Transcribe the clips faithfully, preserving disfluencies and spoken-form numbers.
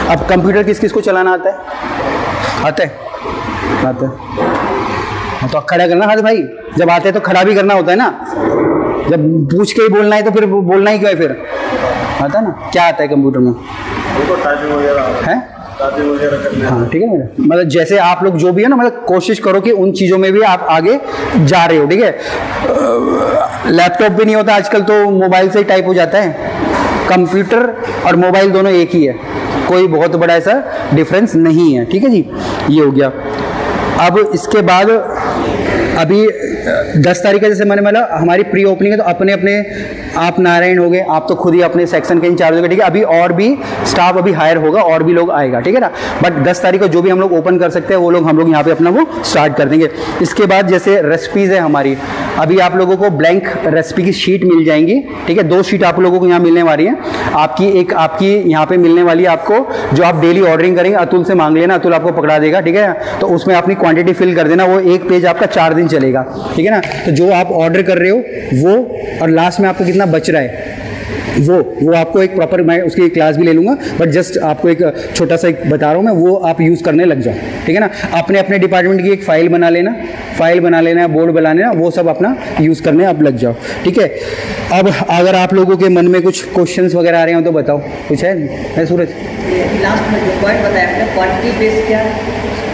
अब कंप्यूटर किस किस को चलाना आता है? आता है आता है तो खड़ा करना हाथ भाई, जब आते हैं तो खड़ा भी करना होता है ना, जब पूछ के ही बोलना है तो फिर बोलना ही क्यों है फिर? आता है ना। क्या आता है कंप्यूटर में? है हाँ ठीक है मेरा, मतलब जैसे आप लोग जो भी है ना, मतलब कोशिश करो कि उन चीज़ों में भी आप आगे जा रहे हो, ठीक है। लैपटॉप भी नहीं होता आजकल तो मोबाइल से ही टाइप हो जाता है। कंप्यूटर और मोबाइल दोनों एक ही है, कोई बहुत बड़ा ऐसा डिफरेंस नहीं है, ठीक है जी। ये हो गया। अब इसके बाद अभी दस तारीख का जैसे मैंने बोला हमारी प्री ओपनिंग है, तो अपने अपने आप नारायण हो गए, आप तो खुद ही अपने सेक्शन के इंचार्ज हो गए, ठीक है। अभी और भी स्टाफ अभी हायर होगा और भी लोग आएगा, ठीक है ना। बट दस तारीख को जो भी हम लोग ओपन कर सकते हैं वो लोग हम लोग यहाँ पे अपना वो स्टार्ट कर देंगे। इसके बाद जैसे रेसिपीज़ है हमारी, अभी आप लोगों को ब्लैंक रेसिपी की शीट मिल जाएंगी, ठीक है। दो शीट आप लोगों को यहाँ मिलने वाली है। आपकी एक आपकी यहाँ पे मिलने वाली है आपको, जो आप डेली ऑर्डरिंग करेंगे अतुल से मांग लेना, अतुल आपको पकड़ा देगा, ठीक है। तो उसमें अपनी क्वांटिटी फिल कर देना, वो एक पेज आपका चार दिन चलेगा, ठीक है ना। तो जो आप ऑर्डर कर रहे हो वो, और लास्ट में आपको कितना बच रहा है वो वो आपको एक प्रॉपर, मैं उसकी एक क्लास भी ले लूँगा, बट जस्ट आपको एक छोटा सा एक बता रहा हूँ मैं, वो आप यूज़ करने लग जाओ, ठीक है ना। अपने अपने डिपार्टमेंट की एक फ़ाइल बना लेना, फाइल बना लेना, बोर्ड बना लेना, वो सब अपना यूज़ करने आप लग जाओ, ठीक है। अब अगर आप लोगों के मन में कुछ क्वेश्चंस वगैरह आ रहे हो तो बताओ, कुछ है, है सूरज? लास्ट में जो पॉइंट बताया आपने, क्वांटिटी बेस क्या है?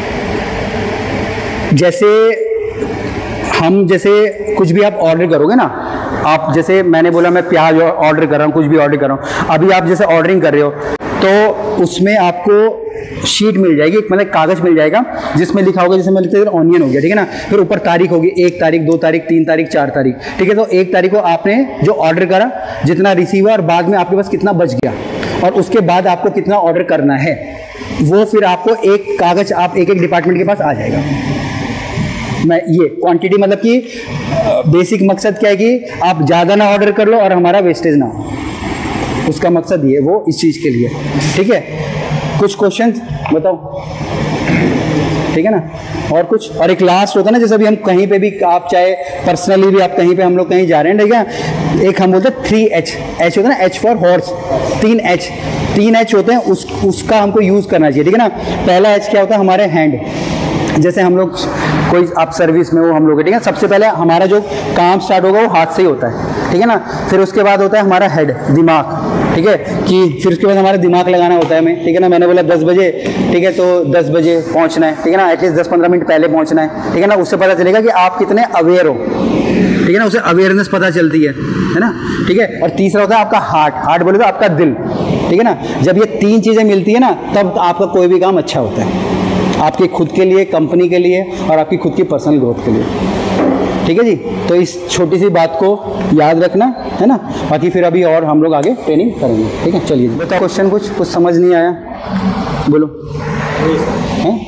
जैसे हम जैसे कुछ भी आप ऑर्डर करोगे ना, आप जैसे मैंने बोला मैं प्याज ऑर्डर कर रहा हूँ, कुछ भी ऑर्डर कर रहा हूँ, अभी आप जैसे ऑर्डरिंग कर रहे हो तो उसमें आपको शीट मिल जाएगी, मतलब कागज मिल जाएगा जिसमें लिखा होगा, जैसे मैं लिखते हैं ऑनियन हो गया, ठीक है ना। फिर ऊपर तारीख होगी, एक तारीख, दो तारीख, तीन तारीख, चार तारीख, ठीक है। तो एक तारीख को आपने जो ऑर्डर करा, जितना रिसीव हुआ और बाद में आपके पास कितना बच गया, और उसके बाद आपको कितना ऑर्डर करना है, वो फिर आपको एक कागज आप एक एक डिपार्टमेंट के पास आ जाएगा। मैं ये क्वांटिटी मतलब कि बेसिक मकसद क्या है कि आप ज़्यादा ना ऑर्डर कर लो और हमारा वेस्टेज ना हो, उसका मकसद ये वो इस चीज़ के लिए, ठीक है। कुछ क्वेश्चन बताओ, ठीक है ना। और कुछ, और एक लास्ट होता है ना, जैसे अभी हम कहीं पे भी आप चाहे पर्सनली भी आप कहीं पे हम लोग कहीं जा रहे हैं, ठीक है, एक हम बोलते हैं थ्री एच, एच होता है ना, एच फॉर हॉर्स, तीन एच, तीन एच होते हैं, उस उसका हमको यूज़ करना चाहिए, ठीक है ना। पहला एच क्या होता है, हमारे हैंड, जैसे हम लोग कोई आप सर्विस में हो हम लोग, ठीक है, सबसे पहले हमारा जो काम स्टार्ट होगा वो हाथ से ही होता है, ठीक है ना। फिर उसके बाद होता है हमारा हेड, दिमाग, ठीक है, कि फिर उसके बाद हमारा दिमाग लगाना होता है हमें, ठीक है ना। मैंने बोला दस बजे, ठीक है, तो दस बजे पहुंचना है, ठीक है ना, एटलीस्ट दस पंद्रह मिनट पहले पहुंचना है, ठीक है ना। उससे पता चलेगा कि आप कितने अवेयर हो, ठीक है ना, उससे अवेयरनेस पता चलती है, है ना, ठीक है। और तीसरा होता है आपका हार्ट, हार्ट बोले तो आपका दिल, ठीक है ना। जब ये तीन चीज़ें मिलती है ना, तब आपका कोई भी काम अच्छा होता है, आपके खुद के लिए, कंपनी के लिए, और आपकी खुद की पर्सनल ग्रोथ के लिए, ठीक है जी। तो इस छोटी सी बात को याद रखना है ना, बाकी फिर अभी और हम लोग आगे ट्रेनिंग करेंगे, ठीक है। चलिए बताओ क्वेश्चन, कुछ कुछ समझ नहीं आया बोलो। हैं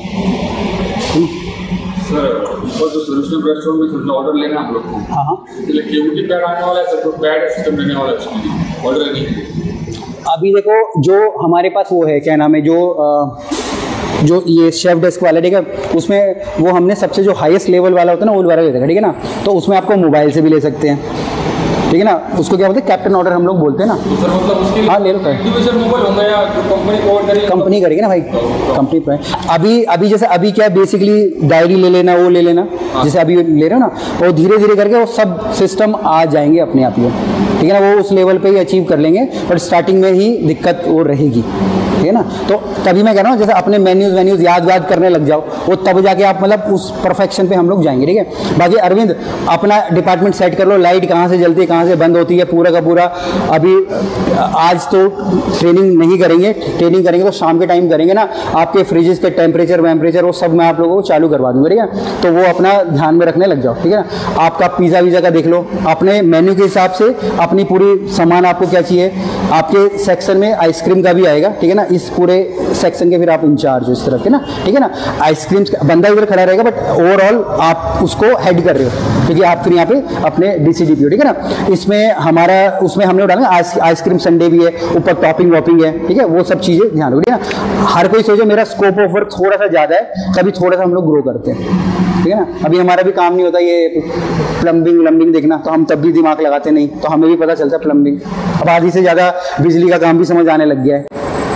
सर, ऑर्डर लेना हम लोग को, हाँ हाँ, केयूटी पैड आने वाला है, सब पैड सिस्टम लेने वाला है ऑर्डर लेने के लिए। अभी देखो जो हमारे पास वो है, क्या नाम है, जो आ, जो ये शेफ डेस्क वाला, ठीक है, उसमें वो हमने सबसे जो हाईएस्ट लेवल वाला होता है ना, वो वाला लेते हैं, ठीक है ना। तो उसमें आपको मोबाइल से भी ले सकते हैं, ठीक है ना। उसको क्या बोलते हैं, कैप्टन ऑर्डर हम लोग बोलते हैं ना। तो सर मतलब उसके लिए हाँ ले लो, इंडिविजुअल मोबाइल होगा या जो कंपनी कवर करेगी, कंपनी करेगी ना भाई, कंपनी पर। अभी अभी जैसे अभी क्या बेसिकली डायरी ले लेना, वो ले लेना, जैसे अभी ले रहे हो ना, और धीरे धीरे करके वो सब सिस्टम आ जाएंगे अपने आप ही, ठीक है ना। वो उस लेवल पे ही अचीव कर लेंगे, बट स्टार्टिंग में ही दिक्कत वो रहेगी, ठीक है ना। तो तभी मैं कह रहा हूँ जैसे अपने मेन्यूज वेन्यूज याद याद करने लग जाओ, वो तब जाके आप मतलब उस परफेक्शन पे हम लोग जाएंगे, ठीक है। बाकी अरविंद अपना डिपार्टमेंट सेट कर लो, लाइट कहाँ से जलती है, कहाँ से बंद होती है, पूरा का पूरा। अभी आज तो ट्रेनिंग नहीं करेंगे, ट्रेनिंग करेंगे तो शाम के टाइम करेंगे ना। आपके फ्रिजेस के टेम्परेचर वेम्परेचर वो सब मैं आप लोगों को चालू करवा दूँगा, ठीक है। तो वो अपना ध्यान में रखने लग जाओ, ठीक है ना। आपका पिज़्ज़ा वीज़ा का देख लो, अपने मेन्यू के हिसाब से अपनी पूरी सामान आपको क्या चाहिए। आपके सेक्शन में आइसक्रीम का भी आएगा, ठीक है ना। इस पूरे सेक्शन के फिर आप इंचार्ज हो इस तरफ के ना, ठीक है ना। आइसक्रीम बंदा इधर खड़ा रहेगा, बट ओवरऑल आप उसको हेड कर रहे हो, क्योंकि आप फिर यहाँ पे अपने डीसीडीपी हो, ठीक है ना। इसमें हमारा उसमें हमने डाला आइसक्रीम संडे भी है, ऊपर टॉपिंग वॉपिंग है, ठीक है। वो सब चीज़ें ध्यान रखो, ठीक है। हर कोई सोचो मेरा स्कोप ऑफ वर्क थोड़ा सा ज़्यादा है, तभी थोड़ा सा हम लोग ग्रो करते हैं, ठीक है ना। अभी हमारा भी काम नहीं होता ये प्लम्बिंग व्लम्बिंग देखना, तो हम तब भी दिमाग लगाते नहीं, तो हमें भी पता चलता है प्लम्बिंग। अब आधी से ज़्यादा बिजली का काम भी समझ आने लग गया है,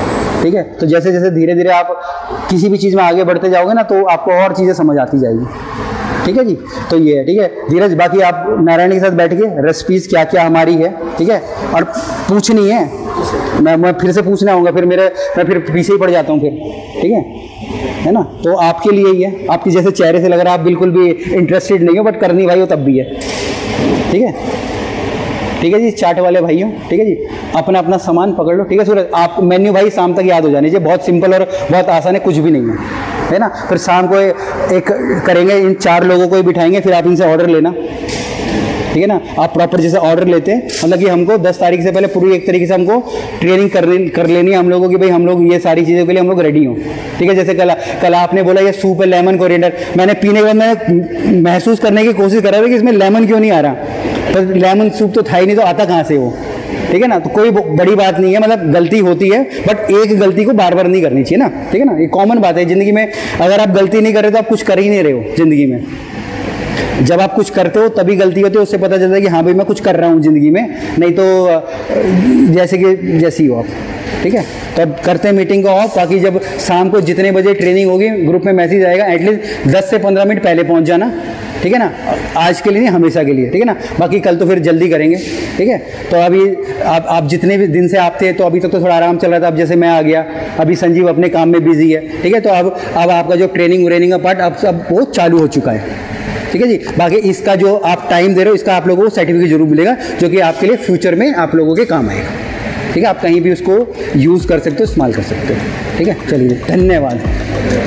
ठीक है। तो जैसे जैसे धीरे धीरे आप किसी भी चीज़ में आगे बढ़ते जाओगे ना, तो आपको और चीज़ें समझ आती जाएगी, ठीक है जी। तो ये है, ठीक है धीरज। बाकी आप नारायण के साथ बैठ के रेसिपीज़ क्या क्या हमारी है, ठीक है, और पूछनी है, मैं मैं फिर से पूछना होगा, फिर मेरे मैं फिर पीछे ही पड़ जाता हूँ फिर, ठीक है है ना। तो आपके लिए ही है, आपके जैसे चेहरे से लग रहा है आप बिल्कुल भी इंटरेस्टेड नहीं हो, बट करनी भाई हो तब भी है, ठीक है ठीक है जी। चाट वाले भाइयों, ठीक है जी, अपना अपना सामान पकड़ लो, ठीक है। सूरज आप मेन्यू भाई शाम तक याद हो जाने चाहिए, बहुत सिंपल और बहुत आसान है, कुछ भी नहीं है, है ना। फिर शाम को एक करेंगे, इन चार लोगों को ही बिठाएंगे, फिर आप इनसे ऑर्डर लेना, ठीक है ना। आप प्रॉपर जैसे ऑर्डर लेते हैं, मतलब कि हमको दस तारीख से पहले पूरी एक तरीके से हमको ट्रेनिंग कर कर लेनी है हम लोगों की, भाई हम लोग ये सारी चीज़ों के लिए हम लोग रेडी हों, ठीक है। जैसे कल कल आपने बोला ये सूप है लेमन कोरिएंडर, मैंने पीने के बाद मैंने महसूस करने की कोशिश कर रहा था कि इसमें लेमन क्यों नहीं आ रहा, तो लेमन सूप तो था ही नहीं, तो आता कहाँ से वो, ठीक है ना। तो कोई बड़ी बात नहीं है, मतलब गलती होती है, बट एक गलती को बार बार नहीं करनी चाहिए ना, ठीक है ना। ये कॉमन बात है ज़िंदगी में, अगर आप गलती नहीं कर रहे तो आप कुछ कर ही नहीं रहे हो ज़िंदगी में। जब आप कुछ करते हो तभी गलती होती है, उससे पता चलता है कि हाँ भाई मैं कुछ कर रहा हूँ ज़िंदगी में, नहीं तो जैसे कि जैसी हो आप, ठीक है। तो अब करते हैं मीटिंग को ऑफ। बाकी जब शाम को जितने बजे ट्रेनिंग होगी ग्रुप में मैसेज आएगा, एटलीस्ट दस से पंद्रह मिनट पहले पहुँच जाना, ठीक है ना। आज के लिए नहीं, हमेशा के लिए, ठीक है ना। बाकी कल तो फिर जल्दी करेंगे, ठीक है। तो अभी आप आप जितने भी दिन से आप थे, तो अभी तक तो थोड़ा आराम चल रहा था, अब जैसे मैं आ गया, अभी संजीव अपने काम में बिजी है, ठीक है। तो अब अब आपका जो ट्रेनिंग व्रेनिंग का पार्ट अब सब वो चालू हो चुका है, ठीक है जी। बाकी इसका जो आप टाइम दे रहे हो, इसका आप लोगों को सर्टिफिकेट जरूर मिलेगा, जो कि आपके लिए फ्यूचर में आप लोगों के काम आएगा, ठीक है। आप कहीं भी उसको यूज़ कर सकते हो, इस्तेमाल कर सकते हो, ठीक है। चलिए, धन्यवाद।